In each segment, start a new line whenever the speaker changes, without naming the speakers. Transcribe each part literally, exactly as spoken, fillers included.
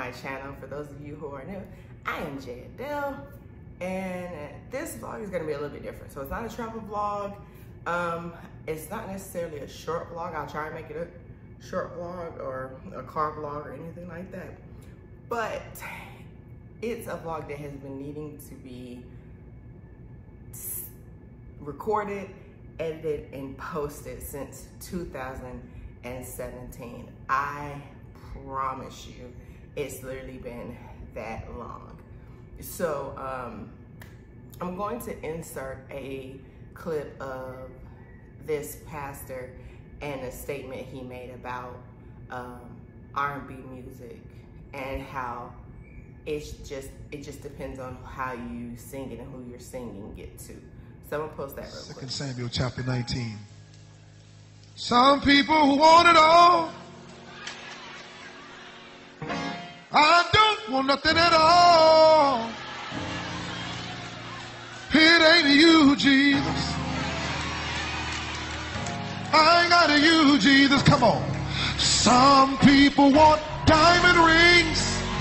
my channel. For those of you who are new, I am Jay Adele, and this vlog is gonna be a little bit different. So it's not a travel vlog. Um, it's not necessarily a short vlog. I'll try and make it a short vlog or a car vlog or anything like that. But it's a vlog that has been needing to be recorded, edited, and posted since two thousand seventeen. I promise you, it's literally been that long. So um, I'm going to insert a clip of this pastor and a statement he made about um, R and B music and how it's just, it just depends on how you sing it and who you're singing it to. So I'm gonna post that real quick.
Second Samuel chapter nineteen. Some people who want it all. I don't want nothing at all. It ain't you, Jesus. I ain't got a you, Jesus. Come on. Some people want diamond rings,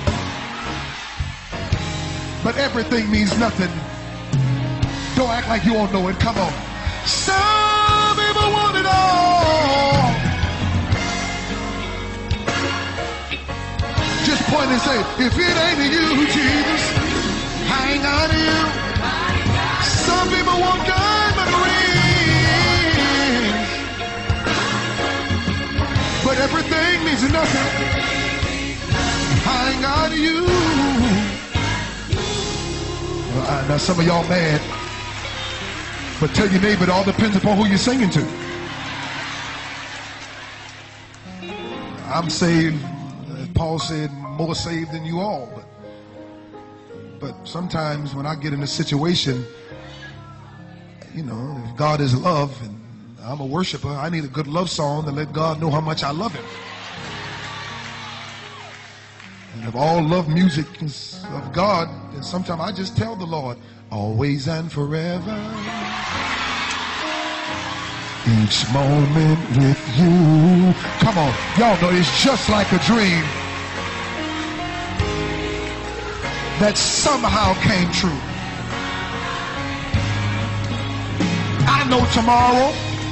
but everything means nothing. Don't act like you don't know it. Come on. Some people want it all. Just point and say, if it ain't you, Jesus, I ain't got you. Some people want diamond rings, but everything means nothing. I ain't got you. Uh, now some of y'all mad, but tell your neighbor it all depends upon who you're singing to. I'm saved, as Paul said, more saved than you all. But, but sometimes when I get in a situation, you know, if God is love and I'm a worshiper, I need a good love song to let God know how much I love him. And if all love music is of God, then sometimes I just tell the Lord, always and forever, each moment with you. Come on, y'all know it's just like a dream that somehow came true. I know tomorrow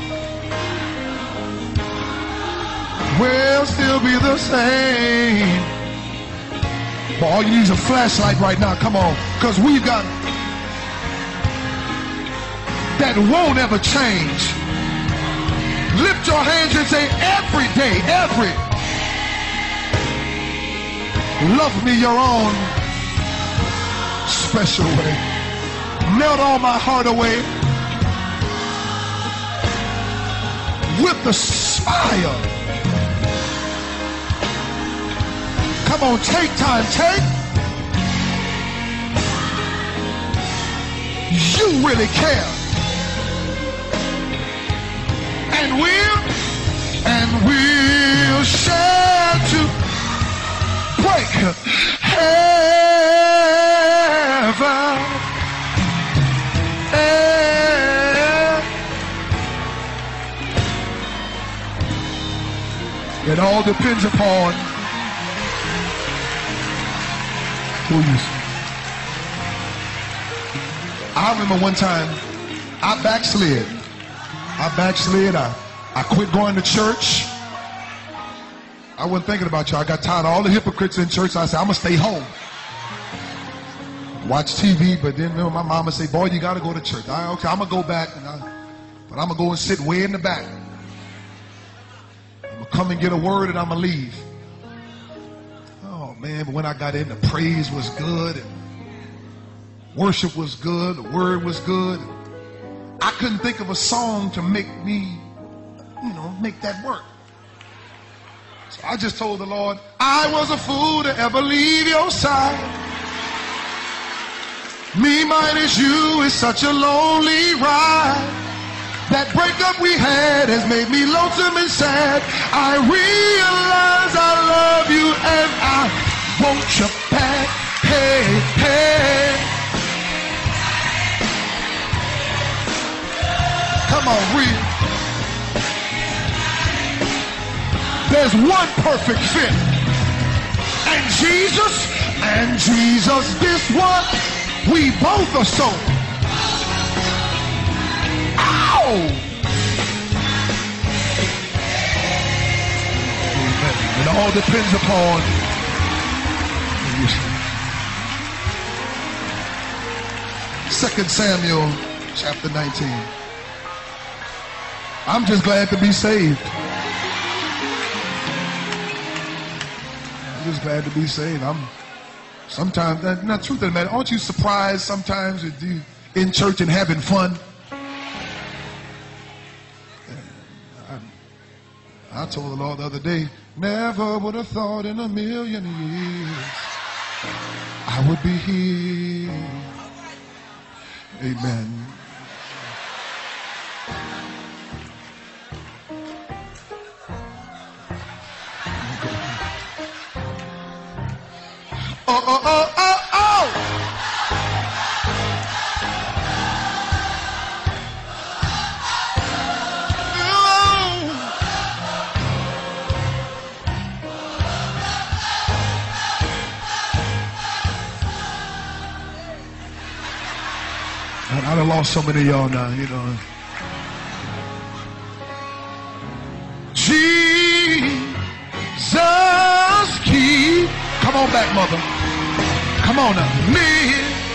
will still be the same. But all you need is a flashlight right now. Come on, because we've got that won't ever change. Lift your hands and say, every day, every, love me your own special way. Melt all my heart away with the smile. Come on, take time, take. You really care. And we'll, and we'll share to break heaven. It all depends upon who you see. I remember one time I backslid. I backslid. I, I quit going to church. I wasn't thinking about you. I got tired of all the hypocrites in church. I said, I'm going to stay home. Watch T V, but then you know, my mama say, boy, you got to go to church. I, okay, I'm going to go back, and I, but I'm going to go and sit way in the back. I'm going to come and get a word, and I'm going to leave. Oh, man, but when I got in, the praise was good, and worship was good, the word was good. I couldn't think of a song to make me, you know, make that work. So I just told the Lord, I was a fool to ever leave your side. Me minus you is such a lonely ride. That breakup we had has made me lonesome and sad. I realize I love you and I want you back. Hey, hey. Come on, read. There's one perfect fit. And Jesus, and Jesus, this one, we both are so. Ow! It all depends upon Second Samuel chapter nineteen. I'm just glad to be saved. I'm just glad to be saved. I'm sometimes, not truth of the matter, aren't you surprised sometimes with you in church and having fun? I told the Lord the other day, never would have thought in a million years I would be here. Amen. Oh, oh, oh, oh, oh! I done lost so many of y'all now, you know. Jesus, keep. Come on back, mother. Come on now. Me.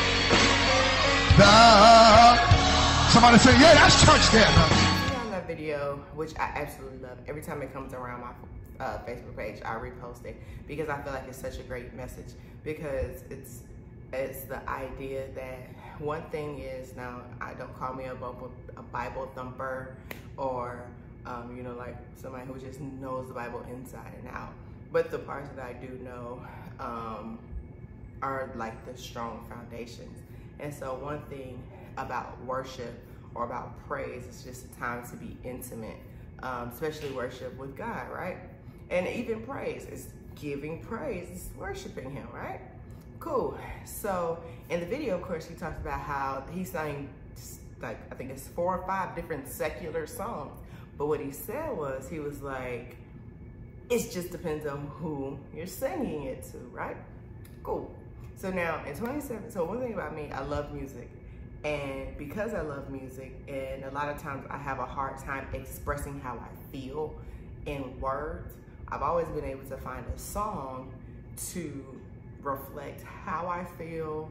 The. Somebody say, yeah, that's church there.
On that video, which I absolutely love. Every time it comes around my uh, Facebook page, I repost it because I feel like it's such a great message. Because it's it's the idea that one thing is, now I don't call me a Bible, a Bible thumper or um, you know, like somebody who just knows the Bible inside and out. But the parts that I do know um, are like the strong foundations. And so one thing about worship or about praise is just a time to be intimate, um, especially worship with God, right? And even praise is giving praise, it's worshiping Him, right? Cool. So in the video, of course, he talks about how he sang, like, I think it's four or five different secular songs. But what he said was, he was like, it just depends on who you're singing it to, right? Cool. So now in twenty-seven, so one thing about me, I love music. And because I love music, and a lot of times I have a hard time expressing how I feel in words, I've always been able to find a song to reflect how I feel,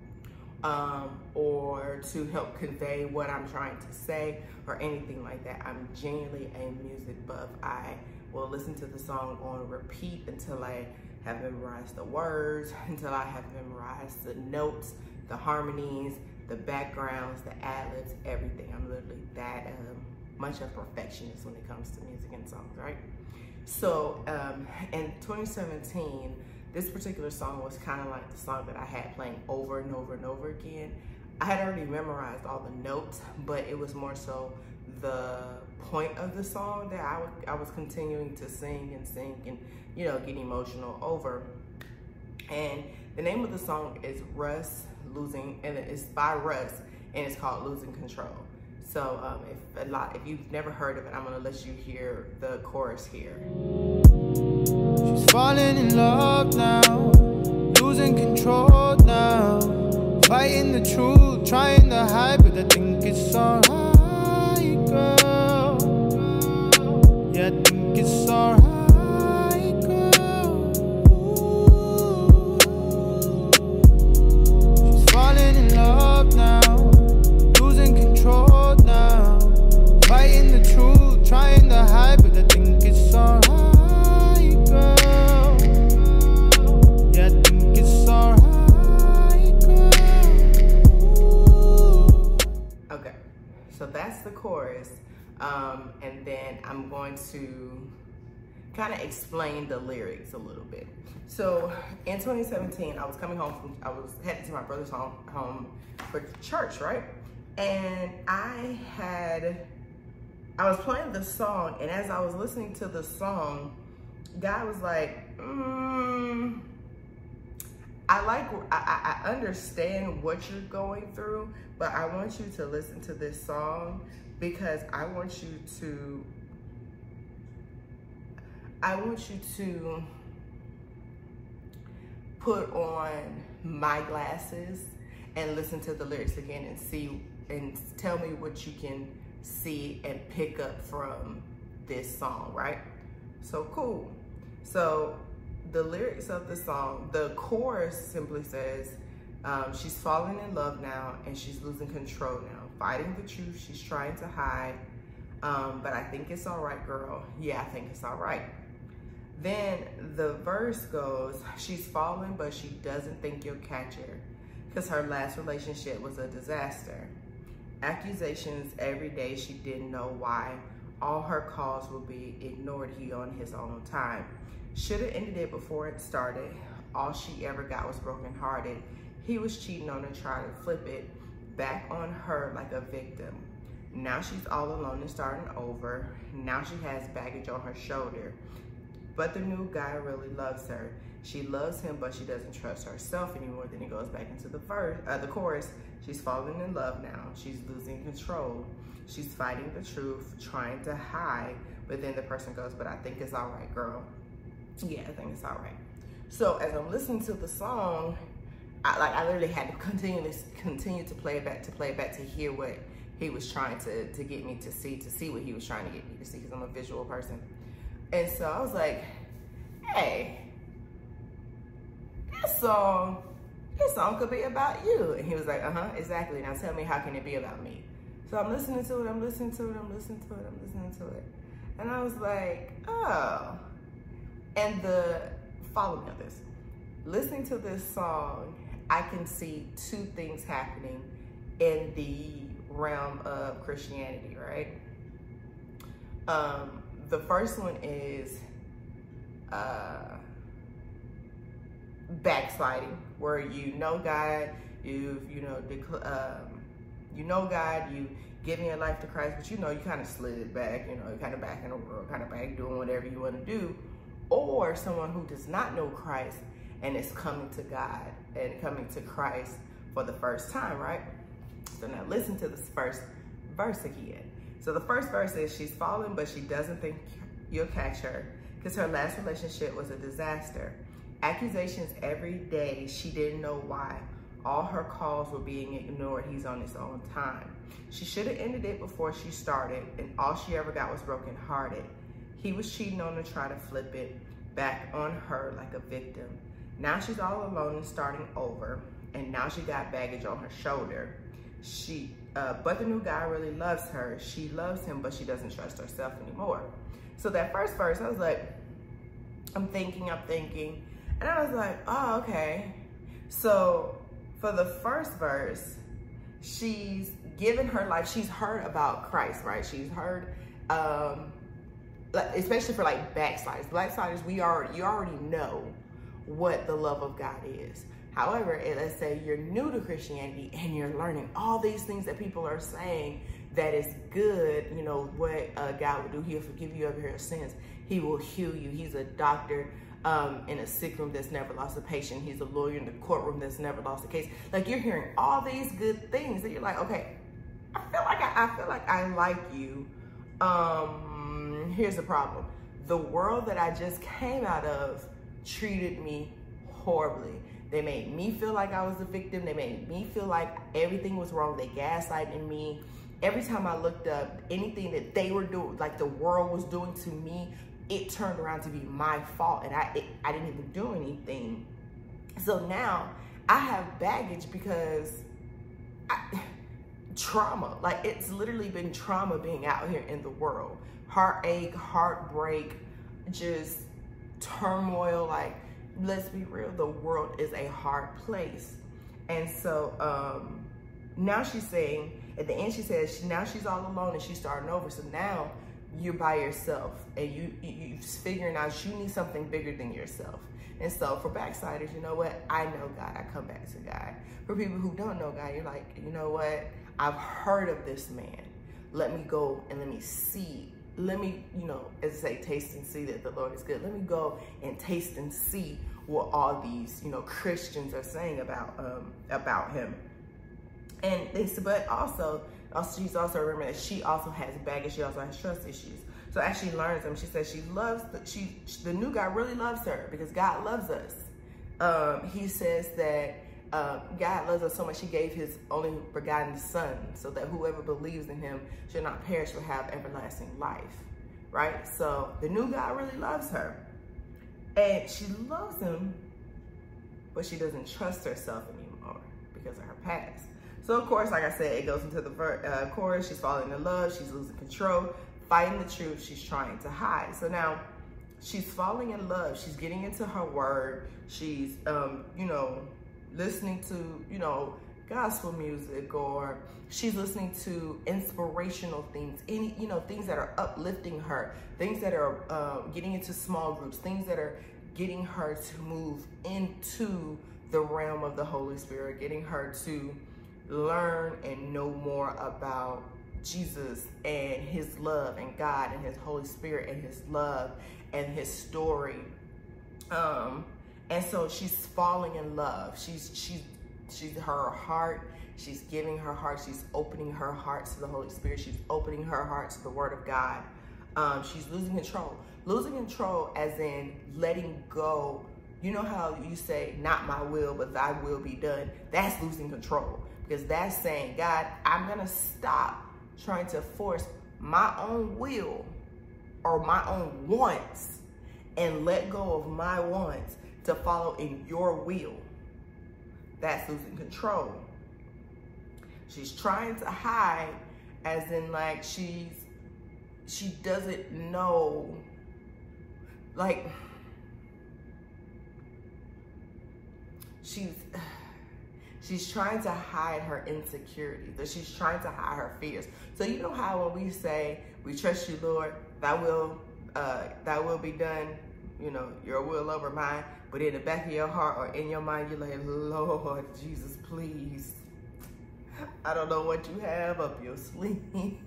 um, or to help convey what I'm trying to say or anything like that. I'm genuinely a music buff. I will listen to the song on repeat until I have memorized the words, until I have memorized the notes, the harmonies, the backgrounds, the ad-libs, everything. I'm literally that um, much of a perfectionist when it comes to music and songs, right? So um, in twenty seventeen, this particular song was kind of like the song that I had playing over and over and over again. I had already memorized all the notes, but it was more so the point of the song that I, I was continuing to sing and sing and, you know, get emotional over. And the name of the song is Russ Losing, and it's by Russ, and it's called Losing Control. So um, if a lot, if you've never heard of it, I'm gonna let you hear the chorus here.
She's falling in love now, losing control now, fighting the truth, trying to hide, but I think it's alright, girl. Yeah, I think it's alright, girl. She's falling in love now, losing control now, fighting the truth, trying to hide, but I think it's alright.
So that's the chorus, um, and then I'm going to kind of explain the lyrics a little bit. So in twenty seventeen, I was coming home from, I was headed to my brother's home, home for church, right? And I had, I was playing the song, and as I was listening to the song, God was like, mm, I like, I, I understand what you're going through, but I want you to listen to this song because I want you to, I want you to put on my glasses and listen to the lyrics again and see, and tell me what you can see and pick up from this song, right? So cool. So the lyrics of the song, the chorus simply says, um, she's falling in love now and she's losing control now. Fighting the truth, she's trying to hide. Um, but I think it's all right, girl. Yeah, I think it's all right. Then the verse goes, she's falling, but she doesn't think you'll catch her because her last relationship was a disaster. Accusations every day, she didn't know why. All her calls will be ignored, he on his own time. Should have ended it before it started. All she ever got was brokenhearted. He was cheating on her, trying to flip it back on her like a victim. Now she's all alone and starting over. Now she has baggage on her shoulder. But the new guy really loves her. She loves him, but she doesn't trust herself anymore. Then he goes back into the verse, uh, the chorus. She's falling in love now. She's losing control. She's fighting the truth, trying to hide. But then the person goes, but I think it's all right, girl. Yeah, I think it's all right. So as I'm listening to the song, I, like I literally had to continue, continue to play it back, to play it back, to hear what he was trying to, to get me to see, to see what he was trying to get me to see, because I'm a visual person. And so I was like, hey, this song, this song could be about you. And he was like, uh-huh, exactly. Now tell me, how can it be about me? So I'm listening to it, I'm listening to it, I'm listening to it, I'm listening to it. And I was like, oh. And the, follow me on this. Listening to this song, I can see two things happening in the realm of Christianity, right? Um, the first one is uh, backsliding, where you know God, you've, you know, um, you know God, you giving your life to Christ, but you know, you kind of slid back, you know, you're kind of back in the world, kind of back doing whatever you want to do. Or someone who does not know Christ and is coming to God and coming to Christ for the first time, right? So now listen to this first verse again. So the first verse is, she's fallen, but she doesn't think you'll catch her because her last relationship was a disaster. Accusations every day, she didn't know why. All her calls were being ignored, he's on his own time. She should have ended it before she started, and all she ever got was brokenhearted. He was cheating on her, trying to flip it back on her like a victim. Now she's all alone and starting over, and now she got baggage on her shoulder. She, uh, but the new guy really loves her. She loves him, but she doesn't trust herself anymore. So that first verse, I was like, I'm thinking, I'm thinking, and I was like, oh, okay. So for the first verse, she's given her life. She's heard about Christ, right? She's heard, um, especially for like backsliders. Backsliders, we already, you already know what the love of God is. However, let's say you're new to Christianity and you're learning all these things that people are saying that is good, you know, what uh, God will do. He'll forgive you of your sins. He will heal you. He's a doctor um, in a sick room that's never lost a patient. He's a lawyer in the courtroom that's never lost a case. Like, you're hearing all these good things that you're like, okay, I feel like I, I feel like I like you. Um, here's the problem. The world that I just came out of treated me horribly. They made me feel like I was a victim. They made me feel like everything was wrong. They gaslighted me. Every time I looked up, anything that they were doing, like the world was doing to me, it turned around to be my fault, and I it, I didn't even do anything. So now I have baggage because I, trauma, like it's literally been trauma being out here in the world. Heartache, heartbreak, just turmoil. Like, let's be real, the world is a hard place. And so um, now she's saying, at the end she says, now she's all alone and she's starting over. So now you're by yourself and you, you, you're figuring out you need something bigger than yourself. And so for backsliders, you know what? I know God, I come back to God. For people who don't know God, you're like, you know what? I've heard of this man. Let me go and let me see. Let me, you know, as I say, taste and see that the Lord is good. Let me go and taste and see what all these, you know, Christians are saying about um, about him. And they said, but also, also, she's also remembering that she also has baggage. She also has trust issues. So as she learns them, she says she loves, the, she, the new guy really loves her because God loves us. Um, he says that uh, God loves us so much, he gave his only begotten son so that whoever believes in him should not perish but have everlasting life, right? So the new God really loves her. And she loves him, but she doesn't trust herself anymore because of her past. So of course, like I said, it goes into the uh, chorus. She's falling in love. She's losing control, fighting the truth. She's trying to hide. So now she's falling in love. She's getting into her word. She's, um, you know, listening to, you know, gospel music, or she's listening to inspirational things, any, you know, things that are uplifting her, things that are uh, getting into small groups, things that are getting her to move into the realm of the Holy Spirit, getting her to learn and know more about Jesus and his love and God and his Holy Spirit and his love and his story. Um, and so she's falling in love. She's, she's, she's her heart. She's giving her heart. She's opening her heart to the Holy Spirit. She's opening her heart to the Word of God. Um, she's losing control. Losing control as in letting go. You know how you say, not my will, but thy will be done? That's losing control, because that's saying, God, I'm going to stop trying to force my own will or my own wants and let go of my wants to follow in your will. That's losing control. She's trying to hide, as in like she's, she doesn't know, like, she's, she's trying to hide her insecurities, that she's trying to hide her fears. So you know how when we say, we trust you, Lord, thy will, uh, thy will be done, you know, your will over mine, but in the back of your heart or in your mind, you're like, Lord Jesus, please. I don't know what you have up your sleeve,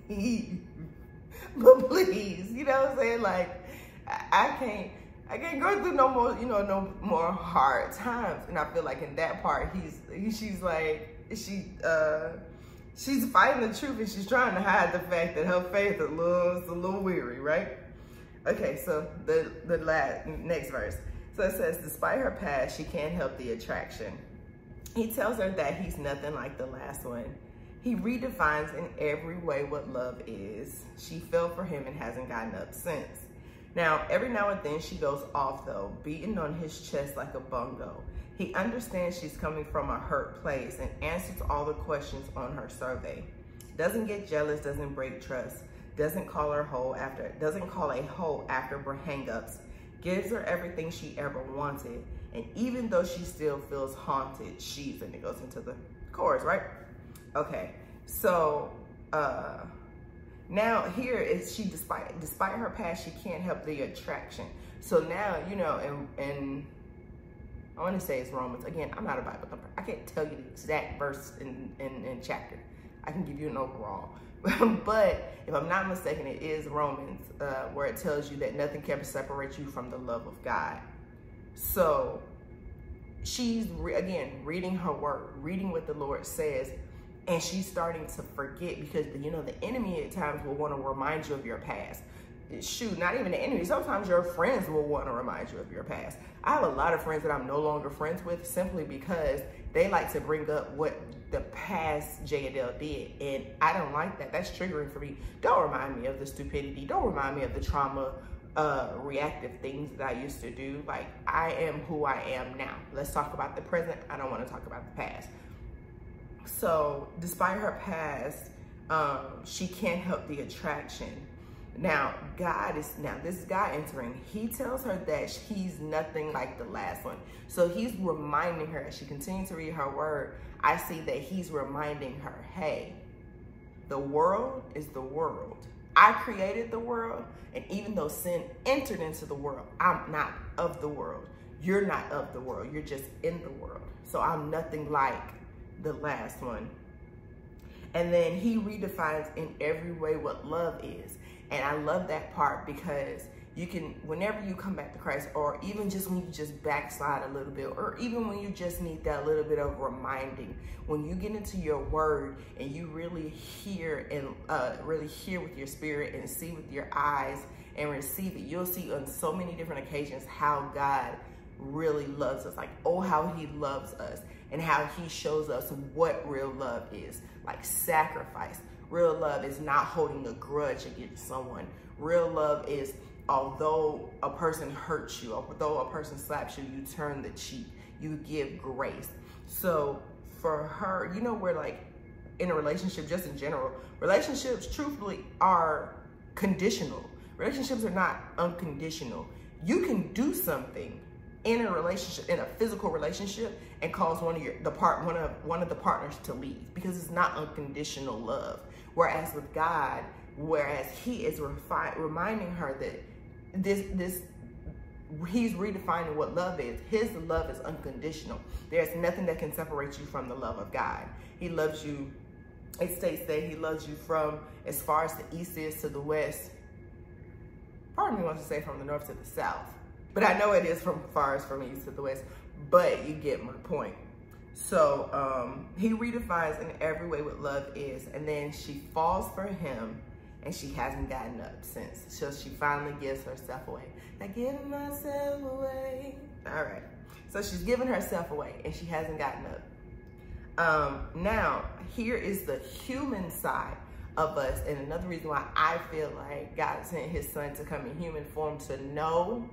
but please, you know what I'm saying? Like, I, I can't, I can't go through no more, you know, no more hard times. And I feel like in that part, he's, he, she's like, she, uh, she's fighting the truth, and she's trying to hide the fact that her faith is a little, it's a little weary, right? Okay, so the, the last, next verse. So it says, despite her past, she can't help the attraction. He tells her that he's nothing like the last one. He redefines in every way what love is. She fell for him and hasn't gotten up since. Now, every now and then she goes off though, beating on his chest like a bongo. He understands she's coming from a hurt place and answers all the questions on her survey. Doesn't get jealous, doesn't break trust, doesn't call her hoe after, doesn't call a hoe after her hangups, gives her everything she ever wanted. And even though she still feels haunted, she's, and it goes into the chorus, right? Okay, so uh, now here is she, despite despite her past, she can't help the attraction. So now, you know, and, and I want to say it's Romans. Again, I'm not a Bible thumper. I can't tell you the exact verse and in, in, in chapter. I can give you an overall. But if I'm not mistaken, it is Romans uh, where it tells you that nothing can separate you from the love of God. So she's, re again, reading her word, reading what the Lord says, and she's starting to forget, because, you know, the enemy at times will want to remind you of your past. Shoot, not even the enemy. Sometimes your friends will want to remind you of your past. I have a lot of friends that I'm no longer friends with simply because they like to bring up what the past J and L did, and I don't like that. That's triggering for me. Don't remind me of the stupidity. Don't remind me of the trauma uh reactive things that I used to do. Like, I am who I am now. Let's talk about the present. I don't want to talk about the past. So despite her past, um she can't help the attraction. Now God is now this is God entering. He tells her that he's nothing like the last one. So he's reminding her, as she continues to read her word, I see that he's reminding her, hey, the world is the world. I created the world, and even though sin entered into the world, I'm not of the world. You're not of the world. You're just in the world. So I'm nothing like the last one. And then he redefines in every way what love is. And I love that part, because you can, whenever you come back to Christ, or even just when you just backslide a little bit, or even when you just need that little bit of reminding, when you get into your word and you really hear and uh, really hear with your spirit and see with your eyes and receive it, you'll see on so many different occasions how God really loves us. Like, oh, how he loves us and how he shows us what real love is. Like sacrifice. Real love is not holding a grudge against someone. Real love is, although a person hurts you, although a person slaps you, you turn the cheek. You give grace. So for her, you know, we're like in a relationship, just in general, relationships truthfully are conditional. Relationships are not unconditional. You can do something in a relationship, in a physical relationship, and cause one of your the part one of one of the partners to leave, because it's not unconditional love. Whereas with God, whereas He is refi- reminding her that this this He's redefining what love is. His love is unconditional. There's nothing that can separate you from the love of God. He loves you. It states that He loves you from as far as the east is to the west. Part of me wants to say from the north to the south, but I know it is from far as from east to the west, but you get my point. So um, He redefines in every way what love is, and then she falls for him, and she hasn't gotten up since. So she finally gives herself away. I give myself away. All right. So she's giving herself away, and she hasn't gotten up. Um, now, here is the human side of us, and another reason why I feel like God sent His Son to come in human form, to know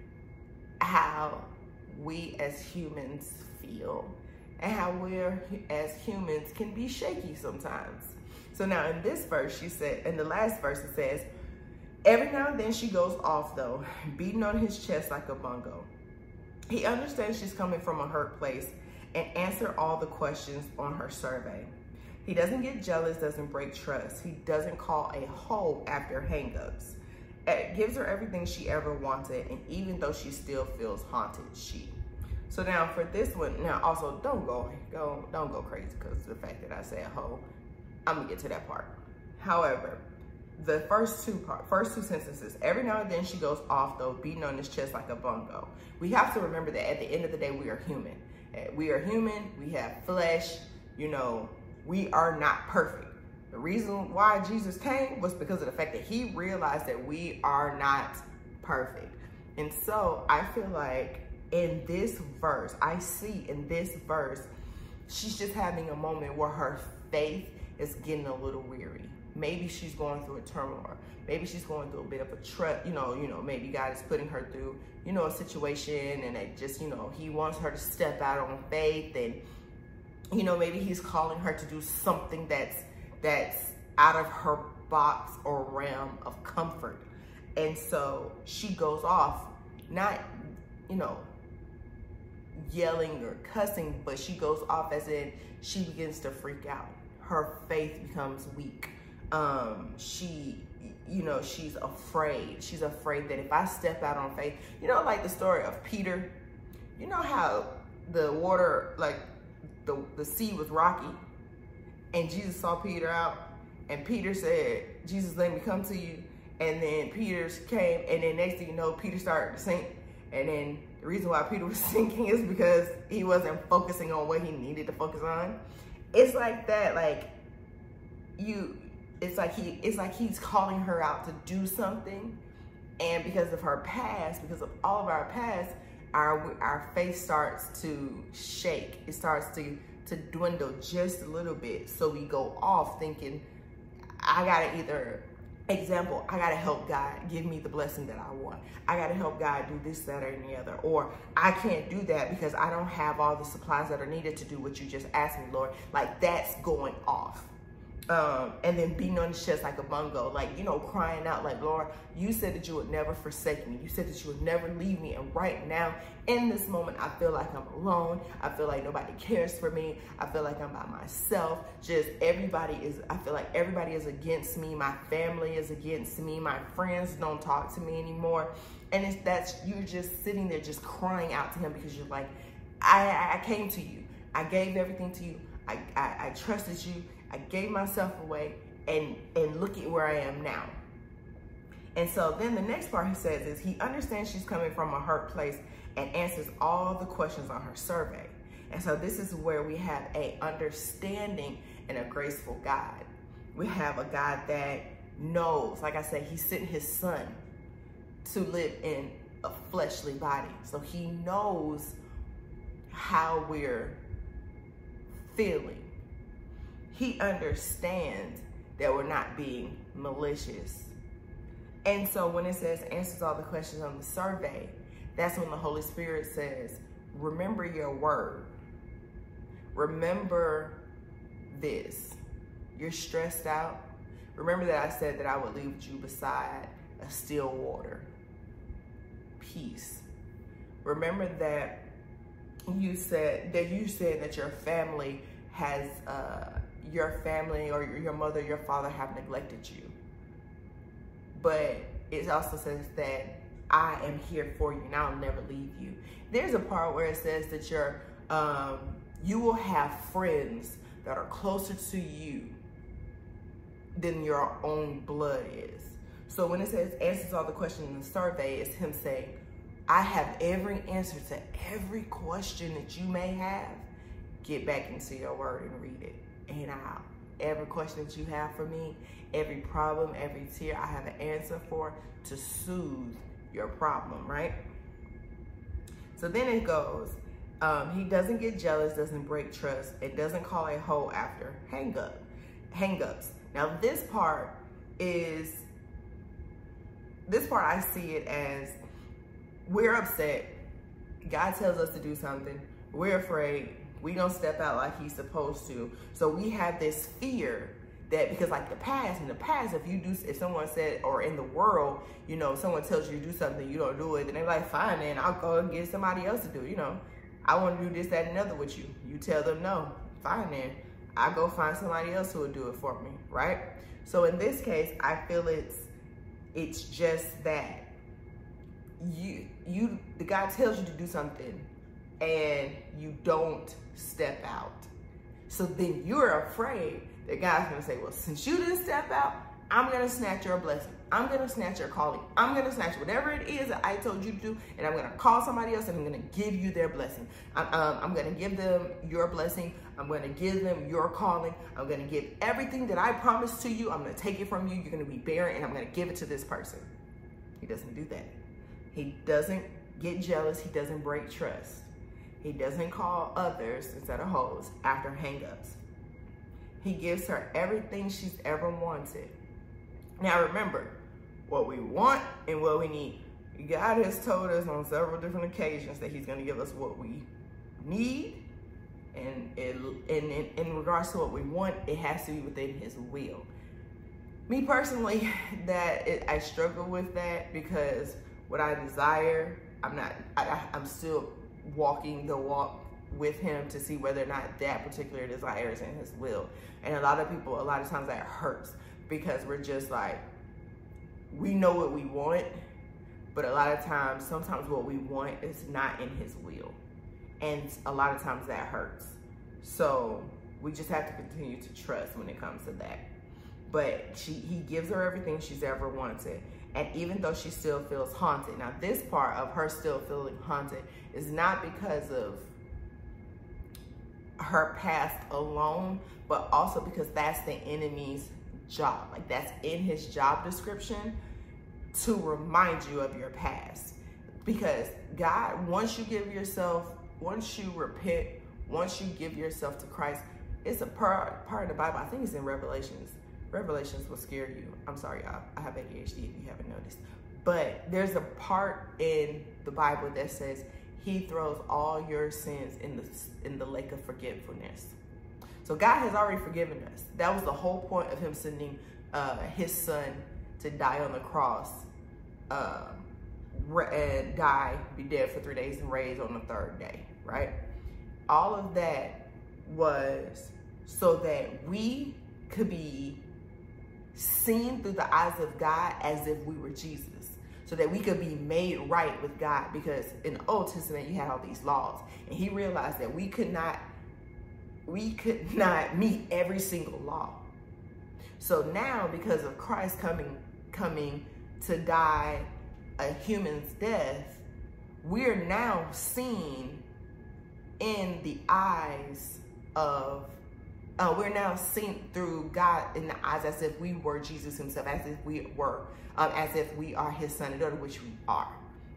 how we as humans feel and how we're as humans can be shaky sometimes. So now in this verse, she said, in the last verse it says, every now and then she goes off though, beating on his chest like a bongo. He understands she's coming from a hurt place and answer all the questions on her survey. He doesn't get jealous, doesn't break trust. He doesn't call a hoe after hangups. It gives her everything she ever wanted, and even though she still feels haunted, she. So now for this one, now also don't go, go, don't go crazy because the fact that I say a hoe, I'm gonna get to that part. However, the first two part, first two sentences, every now and then she goes off though, beating on his chest like a bongo. We have to remember that at the end of the day, we are human. We are human, we have flesh, you know, we are not perfect. The reason why Jesus came was because of the fact that He realized that we are not perfect. And so I feel like in this verse, I see in this verse, she's just having a moment where her faith is getting a little weary. Maybe she's going through a turmoil. Maybe she's going through a bit of a trust, you know, you know, maybe God is putting her through, you know, a situation, and it just, you know, He wants her to step out on faith, and, you know, maybe He's calling her to do something that's, that's out of her box or realm of comfort. And so she goes off, not, you know, yelling or cussing, but she goes off as in she begins to freak out. Her faith becomes weak. Um, she, you know, she's afraid. She's afraid that if I step out on faith, you know, like the story of Peter, you know how the water, like the, the sea was rocky, and Jesus saw Peter out, and Peter said, Jesus, let me come to you. And then Peter came, and then next thing you know, Peter started to sink. And then the reason why Peter was sinking is because he wasn't focusing on what he needed to focus on. It's like that, like you, it's like he, it's like he's calling her out to do something. And because of her past, because of all of our past, our, our faith starts to shake. It starts to, to dwindle just a little bit. So we go off thinking, I gotta either, example, I gotta help God give me the blessing that I want. I gotta help God do this, that, or the other. Or I can't do that because I don't have all the supplies that are needed to do what you just asked me, Lord. Like, that's going off. Um, and then beating on his chest like a bongo, like, you know, crying out like, Lord, you said that you would never forsake me. You said that you would never leave me. And right now, in this moment, I feel like I'm alone. I feel like nobody cares for me. I feel like I'm by myself. Just everybody is, I feel like everybody is against me. My family is against me. My friends don't talk to me anymore. And it's that's, you're just sitting there just crying out to him because you're like, I, I came to you. I gave everything to you. I, I, I trusted you. I gave myself away, and, and look at where I am now. And so then the next part he says is he understands she's coming from a hurt place and answers all the questions on her survey. And so this is where we have a understanding and a graceful God. We have a God that knows, like I said, he sent his son to live in a fleshly body. So he knows how we're feeling. He understands that we're not being malicious. And so when it says answers all the questions on the survey, that's when the Holy Spirit says, remember your word. Remember this. You're stressed out. Remember that I said that I would lead you beside a still water. Peace. Remember that you said that you said that your family has uh, your family or your mother, your father have neglected you. But it also says that I am here for you and I'll never leave you. There's a part where it says that you're, um, you will have friends that are closer to you than your own blood is. So when it says answers all the questions in the survey, it's him saying, I have every answer to every question that you may have. Get back into your word and read it. And I'll, every question that you have for me, every problem, every tear, I have an answer for to soothe your problem, right? So then it goes, um, he doesn't get jealous, doesn't break trust, and doesn't call a hoe after hang up, hang-ups. Now this part is, this part I see it as we're upset. God tells us to do something. We're afraid. We don't step out like he's supposed to. So we have this fear that because like the past, in the past, if you do, if someone said, or in the world, you know, someone tells you to do something, you don't do it, then they're like, fine, then I'll go and get somebody else to do it. You know, I want to do this, that, and another with you. You tell them no, fine, then I'll go find somebody else who will do it for me, right? So in this case, I feel it's, it's just that you, you, the God tells you to do something and you don't step out. So then you're afraid that God's gonna say, well, since you didn't step out, I'm gonna snatch your blessing. I'm gonna snatch your calling. I'm gonna snatch whatever it is that I told you to do, and I'm gonna call somebody else and I'm gonna give you their blessing. I'm, um, I'm gonna give them your blessing. I'm gonna give them your calling. I'm gonna give everything that I promised to you. I'm gonna take it from you. You're gonna be barren and I'm gonna give it to this person. He doesn't do that. He doesn't get jealous. He doesn't break trust. He doesn't call others instead of hoes after hang-ups. He gives her everything she's ever wanted. Now remember, what we want and what we need. God has told us on several different occasions that he's going to give us what we need. And it, in, in, in regards to what we want, it has to be within his will. Me personally, that it, I struggle with that because what I desire, I'm not, I, I'm still walking the walk with him to see whether or not that particular desire is in his will. And a lot of people, a lot of times that hurts because we're just like, we know what we want, but a lot of times, sometimes what we want is not in his will. And a lot of times that hurts. So we just have to continue to trust when it comes to that. But she, he gives her everything she's ever wanted. And even though she still feels haunted. Now this part of her still feeling haunted is not because of her past alone, but also because that's the enemy's job. Like that's in his job description to remind you of your past. Because God, once you give yourself, once you repent, once you give yourself to Christ, it's a part, part of the Bible. I think it's in Revelations. Revelations will scare you. I'm sorry, y'all. I have A D H D if you haven't noticed. But there's a part in the Bible that says he throws all your sins in the, in the lake of forgetfulness. So God has already forgiven us. That was the whole point of him sending uh, his son to die on the cross, uh, and die, be dead for three days and raised on the third day, right? All of that was so that we could be seen through the eyes of God as if we were Jesus, so that we could be made right with God. Because in the Old Testament, you had all these laws, and he realized that we could not, we could not meet every single law. So now, because of Christ coming, coming to die a human's death, we're now seen in the eyes of Uh, we're now seen through God in the eyes as if we were Jesus himself, as if we were, um, as if we are his son and daughter, which we are.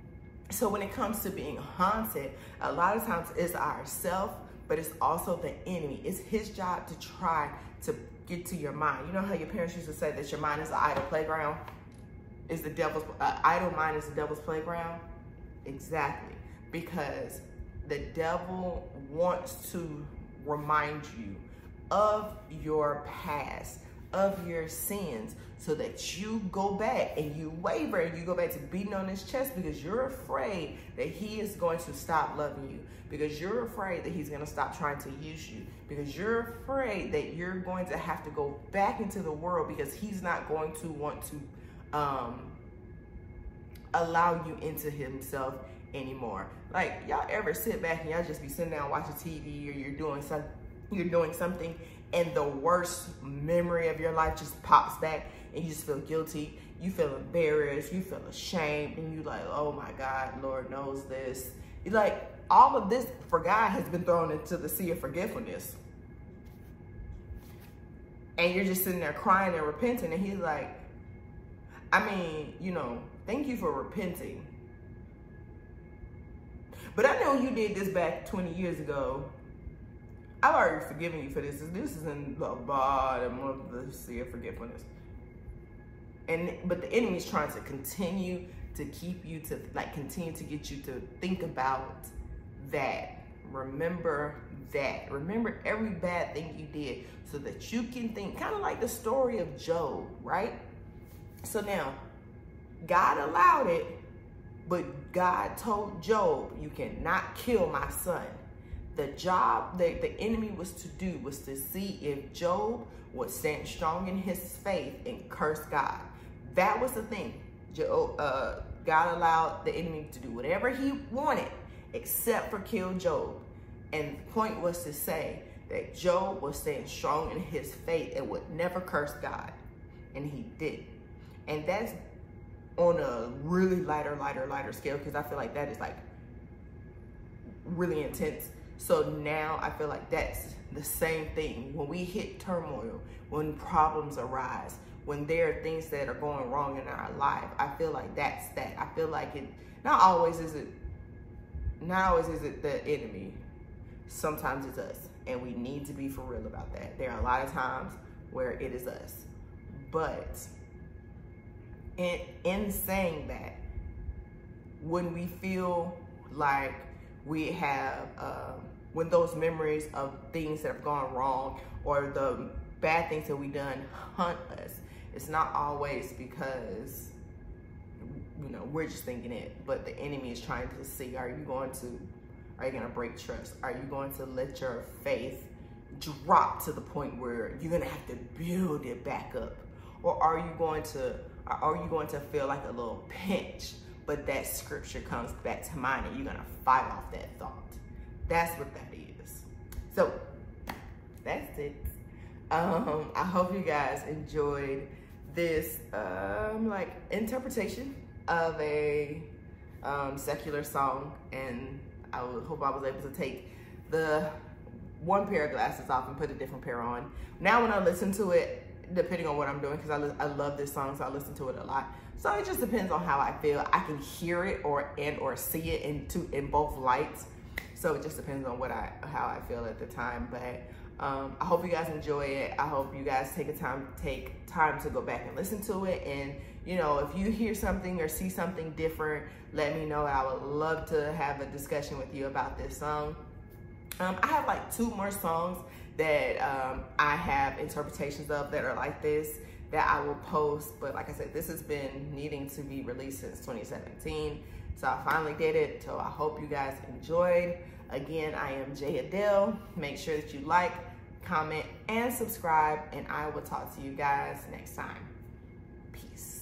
So when it comes to being haunted, a lot of times it's ourself, but it's also the enemy. It's his job to try to get to your mind. You know how your parents used to say that your mind is the idle playground? Is the devil's, uh, idle mind is the devil's playground? Exactly. Because the devil wants to remind you of your past, of your sins, so that you go back and you waver and you go back to beating on his chest because you're afraid that he is going to stop loving you, because you're afraid that he's going to stop trying to use you, because you're afraid that you're going to have to go back into the world because he's not going to want to um, allow you into himself anymore. Like, y'all ever sit back and y'all just be sitting down watching T V, or you're doing some, you're doing something, and the worst memory of your life just pops back, and you just feel guilty, you feel embarrassed, you feel ashamed, and you like, oh my God, Lord knows this. You're like, all of this for God has been thrown into the sea of forgetfulness. And you're just sitting there crying and repenting, and he's like, I mean, you know, thank you for repenting. But I know you did this back twenty years ago. I've already forgiven you for this. This is in the bottom of the sea of forgetfulness. And but the enemy's trying to continue to keep you to like continue to get you to think about that. Remember that. Remember every bad thing you did, so that you can think, kind of like the story of Job, right? So now, God allowed it, but God told Job, you cannot kill my son. The job that the enemy was to do was to see if Job would stand strong in his faith and curse God. That was the thing. Job, uh, God allowed the enemy to do whatever he wanted except for kill Job. And the point was to say that Job was staying strong in his faith and would never curse God. And he did. And that's on a really lighter, lighter, lighter scale, because I feel like that is like really intense. So now I feel like that's the same thing. When we hit turmoil, when problems arise, when there are things that are going wrong in our life, I feel like that's that. I feel like it, not always is it, not always is it the enemy. Sometimes it's us. And we need to be for real about that. There are a lot of times where it is us. But in, in saying that, when we feel like we have, um, when those memories of things that have gone wrong or the bad things that we done haunt us, it's not always because, you know, we're just thinking it, but the enemy is trying to see, are you going to, are you going to break trust? Are you going to let your faith drop to the point where you're going to have to build it back up? Or are you going to, or are you going to feel like a little pinch, but that scripture comes back to mind and you're going to fight off that thought? That's what that is. So that's it. Um, I hope you guys enjoyed this um, like interpretation of a um, secular song, and I would hope I was able to take the one pair of glasses off and put a different pair on. Now when I listen to it, depending on what I'm doing, because I, I love this song, so I listen to it a lot. So it just depends on how I feel. I can hear it or and or see it in two in both lights. So it just depends on what I how I feel at the time. But um, I hope you guys enjoy it. I hope you guys take a time take time to go back and listen to it. And you know, if you hear something or see something different, let me know. I would love to have a discussion with you about this song. Um, I have like two more songs that um, I have interpretations of that are like this that I will post. But like I said, this has been needing to be released since twenty seventeen. So I finally did it. So I hope you guys enjoyed. Again, I am Jay Adele. Make sure that you like, comment, and subscribe. And I will talk to you guys next time. Peace.